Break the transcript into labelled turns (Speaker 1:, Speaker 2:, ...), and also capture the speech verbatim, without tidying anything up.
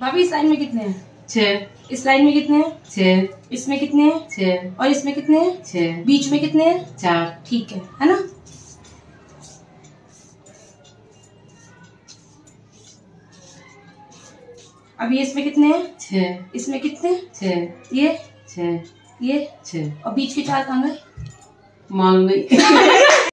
Speaker 1: भाभी इस लाइन में कितने हैं?
Speaker 2: छह।
Speaker 1: इस लाइन में कितने हैं?
Speaker 2: छह।
Speaker 1: इसमें कितने हैं?
Speaker 2: छह।
Speaker 1: और इसमें कितने हैं?
Speaker 2: छह।
Speaker 1: बीच में कितने हैं?
Speaker 2: चार।
Speaker 1: ठीक है, है ना? अब ये इसमें कितने हैं?
Speaker 2: छह।
Speaker 1: इसमें कितने?
Speaker 2: छह।
Speaker 1: ये
Speaker 2: छह।
Speaker 1: ये
Speaker 2: छह।
Speaker 1: और बीच के चार कहाँ गए?
Speaker 2: मान गई।